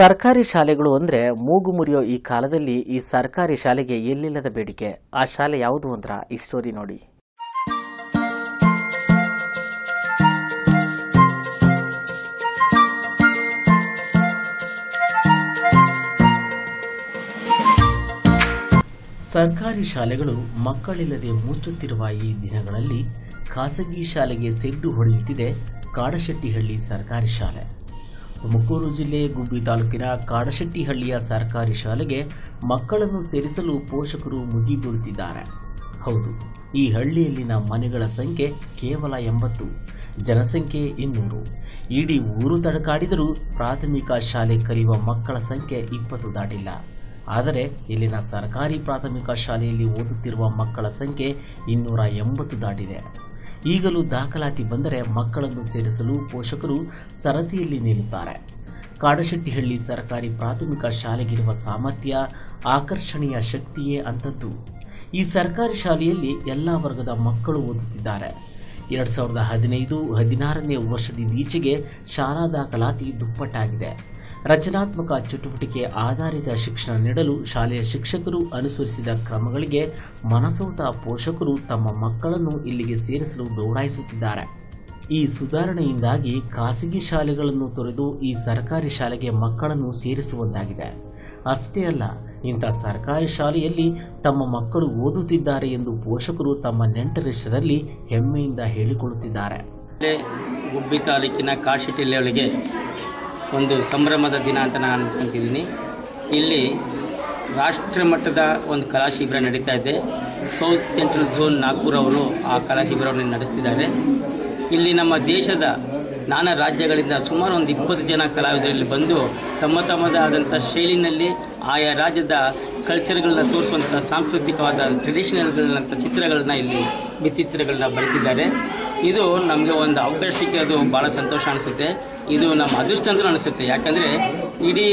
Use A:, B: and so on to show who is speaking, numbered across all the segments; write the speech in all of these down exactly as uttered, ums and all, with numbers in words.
A: ಸರ್ಕಾರಿ ಶಾಲೆಗಳು ಅಂದರೆ ಮೂಗು ಮುರಿಯೋ ಈ ಕಾಲದಲ್ಲಿ ಈ ಸರ್ಕಾರಿ ಶಾಲೆಗೆ ಎಲ್ಲಿಲ್ಲದ ಬೇಡಿಕೆ. ಆ ಶಾಲೆ ಯಾವುದು ಅಂದ್ರ ಈ ಸ್ಟೋರಿ ನೋಡಿ. ಸರ್ಕಾರಿ ಶಾಲೆಗಳು ಮಕ್ಕಳಿಲ್ಲದೆ ಮುಚ್ಚುತ್ತಿರುವ ಈ ದಿನಗಳಲ್ಲಿ ಖಾಸಗಿ ಶಾಲೆಗೆ ಸೆಡ್ಡು ಹೊಡೆಯುತ್ತಿದೆ ಕಾಡಶೆಟ್ಟಿಹಳ್ಳಿ ಸರ್ಕಾರಿ ಶಾಲೆ. ತುಮಕೂರು ಜಿಲ್ಲೆ ಗುಬ್ಬಿ ತಾಲೂಕಿನ ಕಾಡಶೆಟ್ಟಿಹಳ್ಳಿಯ ಸರ್ಕಾರಿ ಶಾಲೆಗೆ ಮಕ್ಕಳನ್ನು ಸೇರಿಸಲು ಪೋಷಕರು ಮುಗಿಬೀಳುತ್ತಿದ್ದಾರೆ. ಹೌದು, ಈ ಹಳ್ಳಿಯಲ್ಲಿನ ಮನೆಗಳ ಸಂಖ್ಯೆ ಕೇವಲ ಎಂಬತ್ತು, ಜನಸಂಖ್ಯೆ ಇನ್ನೂರು. ಇಡೀ ಊರು ತಡಕಾಡಿದರೂ ಪ್ರಾಥಮಿಕ ಶಾಲೆ ಕಲಿಯುವ ಮಕ್ಕಳ ಸಂಖ್ಯೆ ಇಪ್ಪತ್ತು ದಾಟಿಲ್ಲ. ಆದರೆ ಇಲ್ಲಿನ ಸರ್ಕಾರಿ ಪ್ರಾಥಮಿಕ ಶಾಲೆಯಲ್ಲಿ ಓದುತ್ತಿರುವ ಮಕ್ಕಳ ಸಂಖ್ಯೆ ಇನ್ನೂರ ಎಂಬತ್ತು ದಾಟಿದೆ. ಈಗಲೂ ದಾಖಲಾತಿ ಬಂದರೆ ಮಕ್ಕಳನ್ನು ಸೇರಿಸಲು ಪೋಷಕರು ಸರದಿಯಲ್ಲಿ ನಿಲ್ಲುತ್ತಾರೆ. ಕಾಡಶೆಟ್ಟಿಹಳ್ಳಿ ಸರ್ಕಾರಿ ಪ್ರಾಥಮಿಕ ಶಾಲೆಗಿರುವ ಸಾಮರ್ಥ್ಯ, ಆಕರ್ಷಣೀಯ ಶಕ್ತಿಯೇ ಅಂಥದ್ದು. ಈ ಸರ್ಕಾರಿ ಶಾಲೆಯಲ್ಲಿ ಎಲ್ಲ ವರ್ಗದ ಮಕ್ಕಳು ಓದುತ್ತಿದ್ದಾರೆ. ಎರಡು ಸಾವಿರದ ಹದಿನೈದು ಹದಿನಾರನೇ ವರ್ಷದಿಂದೀಚೆಗೆ ಶಾಲಾ ದಾಖಲಾತಿ ದುಪ್ಪಟ್ಟಾಗಿದೆ. ರಚನಾತ್ಮಕ ಚಟುವಟಿಕೆ ಆಧಾರಿತ ಶಿಕ್ಷಣ ನೀಡಲು ಶಾಲೆಯ ಶಿಕ್ಷಕರು ಅನುಸರಿಸಿದ ಕ್ರಮಗಳಿಗೆ ಮನಸೋತ ಪೋಷಕರು ತಮ್ಮ ಮಕ್ಕಳನ್ನು ಇಲ್ಲಿಗೆ ಸೇರಿಸಲು ದೌಡಾಯಿಸುತ್ತಿದ್ದಾರೆ. ಈ ಸುಧಾರಣೆಯಿಂದಾಗಿ ಖಾಸಗಿ ಶಾಲೆಗಳನ್ನು ತೊರೆದು ಈ ಸರ್ಕಾರಿ ಶಾಲೆಗೆ ಮಕ್ಕಳನ್ನು ಸೇರಿಸುವಂತಾಗಿದೆ. ಅಷ್ಟೇ ಅಲ್ಲ, ಇಂಥ ಸರ್ಕಾರಿ ಶಾಲೆಯಲ್ಲಿ ತಮ್ಮ ಮಕ್ಕಳು ಓದುತ್ತಿದ್ದಾರೆ ಎಂದು ಪೋಷಕರು ತಮ್ಮ ನೆಂಟರಿಷ್ಟರಲ್ಲಿ ಹೆಮ್ಮೆಯಿಂದ ಹೇಳಿಕೊಳ್ಳುತ್ತಿದ್ದಾರೆ.
B: ಗುಬ್ಬಿ ತಾಲೂಕಿನ ಕಾಡಶೆಟ್ಟಿಹಳ್ಳಿಗೆ ಒಂದು ಸಂಭ್ರಮದ ದಿನ ಅಂತ ನಾನು ಅನ್ಕೊಂತಿದ್ದೀನಿ. ಇಲ್ಲಿ ರಾಷ್ಟ್ರ ಮಟ್ಟದ ಒಂದು ಕಲಾ ಶಿಬಿರ ನಡೀತಾ ಇದೆ. ಸೌತ್ ಸೆಂಟ್ರಲ್ ಝೋನ್ ನಾಗ್ಪುರ್ ಅವರು ಆ ಕಲಾ ಶಿಬಿರವನ್ನು ನಡೆಸ್ತಿದ್ದಾರೆ. ಇಲ್ಲಿ ನಮ್ಮ ದೇಶದ ನಾನಾ ರಾಜ್ಯಗಳಿಂದ ಸುಮಾರು ಒಂದು ಇಪ್ಪತ್ತು ಜನ ಕಲಾವಿದರಲ್ಲಿ ಬಂದು ತಮ್ಮ ತಮ್ಮದಾದಂಥ ಶೈಲಿನಲ್ಲಿ ಆಯಾ ರಾಜ್ಯದ ಕಲ್ಚರ್ಗಳನ್ನ ತೋರಿಸುವಂಥ ಸಾಂಸ್ಕೃತಿಕವಾದ ಟ್ರೆಡಿಷನಲ್ಗಳಂಥ ಚಿತ್ರಗಳನ್ನ ಇಲ್ಲಿ ಭಿತ್ತಿಚಿತ್ರಗಳನ್ನ ಬರೆದಿದ್ದಾರೆ. ಇದು ನಮಗೆ ಒಂದು ಅವಕಾಶ ಸಿಕ್ಕಿರೋದು ಭಾಳ ಸಂತೋಷ ಅನಿಸುತ್ತೆ. ಇದು ನಮ್ಮ ಅದೃಷ್ಟ ಅಂತ ಅನಿಸುತ್ತೆ. ಯಾಕಂದರೆ ಇಡೀ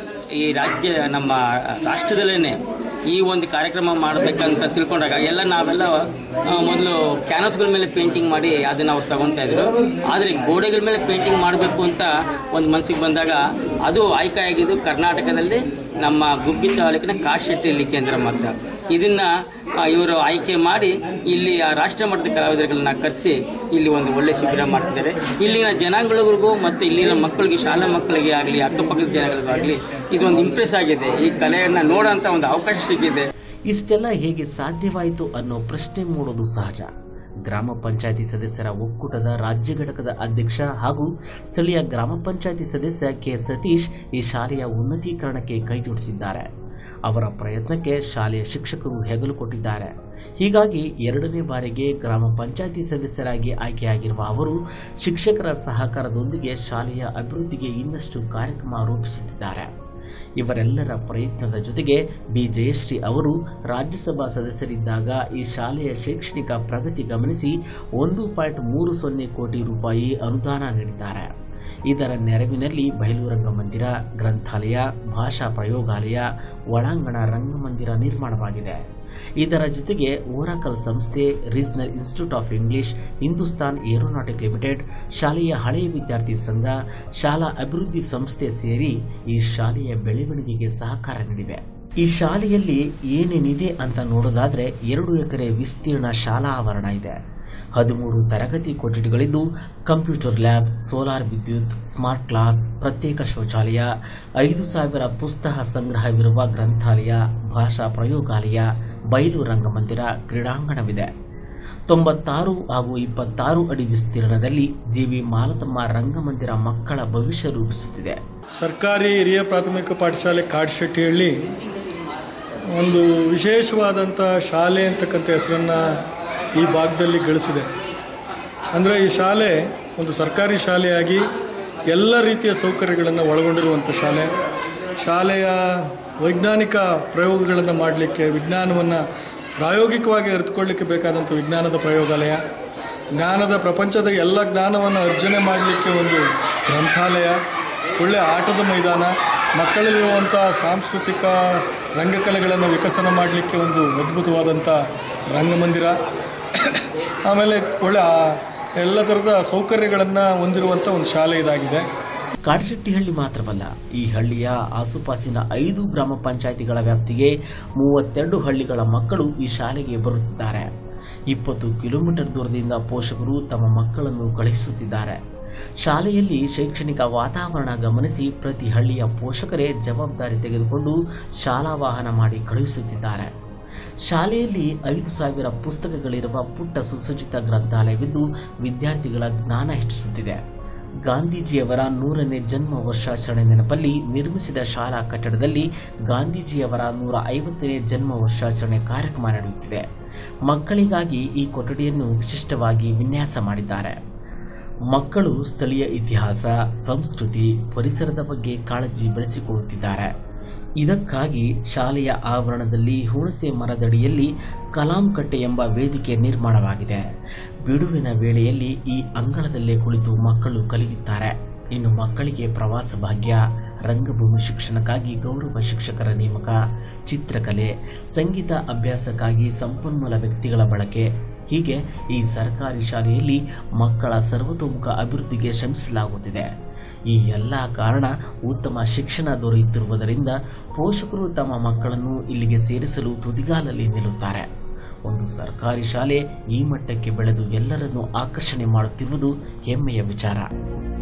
B: ಈ ರಾಜ್ಯ ನಮ್ಮ ರಾಷ್ಟ್ರದಲ್ಲೇ ಈ ಒಂದು ಕಾರ್ಯಕ್ರಮ ಮಾಡಬೇಕಂತ ತಿಳ್ಕೊಂಡಾಗ ಎಲ್ಲ ನಾವೆಲ್ಲ ಮೊದಲು ಕ್ಯಾನ್ವಸ್ಗಳ ಮೇಲೆ ಪೇಂಟಿಂಗ್ ಮಾಡಿ ಅದನ್ನು ಅವ್ರು ತಗೊತಾ ಇದ್ರು. ಆದರೆ ಗೋಡೆಗಳ ಮೇಲೆ ಪೇಂಟಿಂಗ್ ಮಾಡಬೇಕು ಅಂತ ಒಂದು ಮನಸ್ಸಿಗೆ ಬಂದಾಗ ಅದು ಆಯ್ಕೆ ಆಗಿದ್ದು ಕರ್ನಾಟಕದಲ್ಲಿ ನಮ್ಮ ಗುಬ್ಬಿ ತಾಲೂಕಿನ ಕಾಡಶೆಟ್ಟಿಹಳ್ಳಿ ಕೇಂದ್ರ ಮಾತ್ರ. ಇದನ್ನ ಇವರು ಆಯ್ಕೆ ಮಾಡಿ ಇಲ್ಲಿ ಆ ರಾಷ್ಟ್ರ ಮಟ್ಟದ ಕಲಾವಿದರುಗಳನ್ನ ಕರೆಸಿ ಇಲ್ಲಿ ಒಂದು ಒಳ್ಳೆ ಶಿಬಿರ ಮಾಡ್ತಿದ್ದಾರೆ. ಇಲ್ಲಿನ ಜನಾಂಗಗಳಿಗೂ ಮತ್ತು ಇಲ್ಲಿನ ಮಕ್ಕಳಿಗೆ, ಶಾಲಾ ಮಕ್ಕಳಿಗೆ ಆಗಲಿ, ಅಕ್ಕಪಕ್ಕದ ಜನಗಳಿಗಾಗಲಿ ಇದೊಂದು ಇಂಪ್ರೆಸ್ ಆಗಿದೆ. ಈ ಕಲೆಯನ್ನ ನೋಡೋಂಥ ಒಂದು ಅವಕಾಶ ಸಿಕ್ಕಿದೆ.
A: ಇಷ್ಟೆಲ್ಲ ಹೇಗೆ ಸಾಧ್ಯವಾಯಿತು ಅನ್ನೋ ಪ್ರಶ್ನೆ ಮೂಡೋದು ಸಹಜ. ಗ್ರಾಮ ಪಂಚಾಯಿತಿ ಸದಸ್ಯರ ಒಕ್ಕೂಟದ ರಾಜ್ಯ ಘಟಕದ ಅಧ್ಯಕ್ಷ ಹಾಗೂ ಸ್ಥಳೀಯ ಗ್ರಾಮ ಪಂಚಾಯಿತಿ ಸದಸ್ಯ ಕೆ ಸತೀಶ್ ಈ ಶಾಲೆಯ ಉನ್ನತೀಕರಣಕ್ಕೆ ಕೈಜೋಡಿಸಿದ್ದಾರೆ. ಅವರ ಪ್ರಯತ್ನಕ್ಕೆ ಶಾಲೆಯ ಶಿಕ್ಷಕರು ಹೆಗಲು ಕೊಟ್ಟಿದ್ದಾರೆ. ಹೀಗಾಗಿ ಎರಡನೇ ಬಾರಿಗೆ ಗ್ರಾಮ ಪಂಚಾಯಿತಿ ಸದಸ್ಯರಾಗಿ ಆಯ್ಕೆಯಾಗಿರುವ ಅವರು ಶಿಕ್ಷಕರ ಸಹಕಾರದೊಂದಿಗೆ ಶಾಲೆಯ ಅಭಿವೃದ್ಧಿಗೆ ಇನ್ನಷ್ಟು ಕಾರ್ಯಕ್ರಮ ರೂಪಿಸುತ್ತಿದ್ದಾರೆ. ಇವರೆಲ್ಲರ ಪ್ರಯತ್ನದ ಜೊತೆಗೆ ಬಿ ಜಯಶ್ರೀ ಅವರು ರಾಜ್ಯಸಭಾ ಸದಸ್ಯರಿದ್ದಾಗ ಈ ಶಾಲೆಯ ಶೈಕ್ಷಣಿಕ ಪ್ರಗತಿ ಗಮನಿಸಿ ಒಂದು ಪಾಯಿಂಟ್ ಮೂರು ಸೊನ್ನೆ ಕೋಟಿ ರೂಪಾಯಿ ಅನುದಾನ ನೀಡಿದ್ದಾರೆ. ಇದರ ನೆರವಿನಲ್ಲಿ ಬಯಲು ರಂಗಮಂದಿರ, ಗ್ರಂಥಾಲಯ, ಭಾಷಾ ಪ್ರಯೋಗಾಲಯ, ಒಳಾಂಗಣ ರಂಗಮಂದಿರ ನಿರ್ಮಾಣವಾಗಿದೆ. ಇದರ ಜೊತೆಗೆ ಓರಾಕಲ್ ಸಂಸ್ಥೆ, regional institute of English, Hindustan aeronautic limited, ಶಾಲೆಯ ಹಳೆಯ ವಿದ್ಯಾರ್ಥಿ ಸಂಘ, ಶಾಲಾ ಅಭಿವೃದ್ಧಿ ಸಂಸ್ಥೆ ಸೇರಿ ಈ ಶಾಲೆಯ ಬೆಳವಣಿಗೆಗೆ ಸಹಕಾರ ನೀಡಿವೆ. ಈ ಶಾಲೆಯಲ್ಲಿ ಏನೇನಿದೆ ಅಂತ ನೋಡೋದಾದ್ರೆ ಎರಡು ಎಕರೆ ವಿಸ್ತೀರ್ಣ ಶಾಲಾ ಆವರಣ ಇದೆ. ಹದಿಮೂರು ತರಗತಿ ಕೊಠಡಿಗಳಿದ್ದು ಕಂಪ್ಯೂಟರ್ ಲ್ಯಾಬ್, ಸೋಲಾರ್ ವಿದ್ಯುತ್, ಸ್ಮಾರ್ಟ್ ಕ್ಲಾಸ್, ಪ್ರತ್ಯೇಕ ಶೌಚಾಲಯ, ಐದು ಸಾವಿರ ಪುಸ್ತಕ ಸಂಗ್ರಹವಿರುವ ಗ್ರಂಥಾಲಯ, ಭಾಷಾ ಪ್ರಯೋಗಾಲಯ, ಬಯಲು ರಂಗಮಂದಿರ, ಕ್ರೀಡಾಂಗಣವಿದೆ. ತೊಂಬತ್ತಾರು ಹಾಗೂ ಇಪ್ಪತ್ತಾರು ಅಡಿ ವಿಸ್ತೀರ್ಣದಲ್ಲಿ ಜಿವಿ ಮಾಲತಮ್ಮ ರಂಗಮಂದಿರ ಮಕ್ಕಳ ಭವಿಷ್ಯ ರೂಪಿಸುತ್ತಿದೆ.
C: ಸರ್ಕಾರಿ ಹಿರಿಯ ಪ್ರಾಥಮಿಕ ಪಾಠಶಾಲೆ ಕಾಡಶೆಟ್ಟಿಹಳ್ಳಿ ಒಂದು ವಿಶೇಷವಾದಂಥ ಶಾಲೆ ಅಂತಕ್ಕಂಥ ಹೆಸರನ್ನು ಈ ಭಾಗದಲ್ಲಿ ಗಳಿಸಿದೆ. ಅಂದರೆ ಈ ಶಾಲೆ ಒಂದು ಸರ್ಕಾರಿ ಶಾಲೆಯಾಗಿ ಎಲ್ಲ ರೀತಿಯ ಸೌಕರ್ಯಗಳನ್ನು ಒಳಗೊಂಡಿರುವಂಥ ಶಾಲೆ. ಶಾಲೆಯ ವೈಜ್ಞಾನಿಕ ಪ್ರಯೋಗಗಳನ್ನು ಮಾಡಲಿಕ್ಕೆ, ವಿಜ್ಞಾನವನ್ನು ಪ್ರಾಯೋಗಿಕವಾಗಿ ಅರಿತುಕೊಳ್ಳಲಿಕ್ಕೆ ಬೇಕಾದಂಥ ವಿಜ್ಞಾನದ ಪ್ರಯೋಗಾಲಯ, ಜ್ಞಾನದ ಪ್ರಪಂಚದ ಎಲ್ಲ ಜ್ಞಾನವನ್ನು ಅರ್ಜನೆ ಮಾಡಲಿಕ್ಕೆ ಒಂದು ಗ್ರಂಥಾಲಯ, ಒಳ್ಳೆಯ ಆಟದ ಮೈದಾನ, ಮಕ್ಕಳಲ್ಲಿರುವಂಥ ಸಾಂಸ್ಕೃತಿಕ ರಂಗಕಲೆಗಳನ್ನು ವಿಕಸನ ಮಾಡಲಿಕ್ಕೆ ಒಂದು ಅದ್ಭುತವಾದಂಥ ರಂಗಮಂದಿರ, ಆಮೇಲೆ ಒಳ್ಳೆ ಎಲ್ಲ ಥರದ ಸೌಕರ್ಯಗಳನ್ನು ಹೊಂದಿರುವಂಥ ಒಂದು ಶಾಲೆ ಇದಾಗಿದೆ.
A: ಕಾಡಶೆಟ್ಟಿಹಳ್ಳಿ ಮಾತ್ರವಲ್ಲ, ಈ ಹಳ್ಳಿಯ ಆಸುಪಾಸಿನ ಐದು ಗ್ರಾಮ ಪಂಚಾಯಿತಿಗಳ ವ್ಯಾಪ್ತಿಗೆ ಮೂವತ್ತೆರಡು ಹಳ್ಳಿಗಳ ಮಕ್ಕಳು ಈ ಶಾಲೆಗೆ ಬರುತ್ತಿದ್ದಾರೆ. ಇಪ್ಪತ್ತು ಕಿಲೋಮೀಟರ್ ದೂರದಿಂದ ಪೋಷಕರು ತಮ್ಮ ಮಕ್ಕಳನ್ನು ಕಳುಹಿಸುತ್ತಿದ್ದಾರೆ. ಶಾಲೆಯಲ್ಲಿ ಶೈಕ್ಷಣಿಕ ವಾತಾವರಣ ಗಮನಿಸಿ ಪ್ರತಿ ಹಳ್ಳಿಯ ಪೋಷಕರೇ ಜವಾಬ್ದಾರಿ ತೆಗೆದುಕೊಂಡು ಶಾಲಾ ವಾಹನ ಮಾಡಿ ಕಳುಹಿಸುತ್ತಿದ್ದಾರೆ. ಶಾಲೆಯಲ್ಲಿ ಐದು ಸಾವಿರ ಪುಸ್ತಕಗಳಿರುವ ಪುಟ್ಟ ಸುಸಜ್ಜಿತ ಗ್ರಂಥಾಲಯವಿದ್ದು ವಿದ್ಯಾರ್ಥಿಗಳ ಜ್ಞಾನ ಹೆಚ್ಚಿಸುತ್ತಿದೆ. ಗಾಂಧೀಜಿಯವರ ನೂರನೇ ಜನ್ಮ ವರ್ಷಾಚರಣೆ ನೆನಪಲ್ಲಿ ನಿರ್ಮಿಸಿದ ಶಾಲಾ ಕಟ್ಟಡದಲ್ಲಿ ಗಾಂಧೀಜಿಯವರ ನೂರ ಐವತ್ತನೇ ಜನ್ಮ ವರ್ಷಾಚರಣೆ ಕಾರ್ಯಕ್ರಮ ನಡೆಯುತ್ತಿದೆ. ಮಕ್ಕಳಿಗಾಗಿ ಈ ಕೊಠಡಿಯನ್ನು ವಿಶಿಷ್ಟವಾಗಿ ವಿನ್ಯಾಸ ಮಾಡಿದ್ದಾರೆ. ಮಕ್ಕಳು ಸ್ಥಳೀಯ ಇತಿಹಾಸ, ಸಂಸ್ಕೃತಿ, ಪರಿಸರದ ಬಗ್ಗೆ ಕಾಳಜಿ ಬೆಳೆಸಿಕೊಳ್ಳುತ್ತಿದ್ದಾರೆ. ಇದಕ್ಕಾಗಿ ಶಾಲೆಯ ಆವರಣದಲ್ಲಿ ಹುಣಸೆ ಮರದಡಿಯಲ್ಲಿ ಕಲಾಂ ಕಟ್ಟೆ ಎಂಬ ವೇದಿಕೆ ನಿರ್ಮಾಣವಾಗಿದೆ. ಬಿಡುವಿನ ವೇಳೆಯಲ್ಲಿ ಈ ಅಂಗಳದಲ್ಲೇ ಕುಳಿತು ಮಕ್ಕಳು ಕಲಿಯುತ್ತಾರೆ. ಇನ್ನು ಮಕ್ಕಳಿಗೆ ಪ್ರವಾಸ ಭಾಗ್ಯ, ರಂಗಭೂಮಿ ಶಿಕ್ಷಣಕ್ಕಾಗಿ ಗೌರವ ಶಿಕ್ಷಕರ ನೇಮಕ, ಚಿತ್ರಕಲೆ, ಸಂಗೀತ ಅಭ್ಯಾಸಕ್ಕಾಗಿ ಸಂಪನ್ಮೂಲ ವ್ಯಕ್ತಿಗಳ ಬಳಕೆ, ಹೀಗೆ ಈ ಸರ್ಕಾರಿ ಶಾಲೆಯಲ್ಲಿ ಮಕ್ಕಳ ಸರ್ವತೋಮುಖ ಅಭಿವೃದ್ಧಿಗೆ ಶ್ರಮಿಸಲಾಗುತ್ತಿದೆ. ಈ ಎಲ್ಲ ಕಾರಣ ಉತ್ತಮ ಶಿಕ್ಷಣ ದೊರೆಯುತ್ತಿರುವುದರಿಂದ ಪೋಷಕರು ತಮ್ಮ ಮಕ್ಕಳನ್ನು ಇಲ್ಲಿಗೆ ಸೇರಿಸಲು ತುದಿಗಾಲಲ್ಲಿ ನಿಲ್ಲುತ್ತಾರೆ. ಒಂದು ಸರ್ಕಾರಿ ಶಾಲೆ ಈ ಮಟ್ಟಕ್ಕೆ ಬೆಳೆದು ಎಲ್ಲರನ್ನೂ ಆಕರ್ಷಣೆ ಮಾಡುತ್ತಿರುವುದು ಹೆಮ್ಮೆಯ ವಿಚಾರ.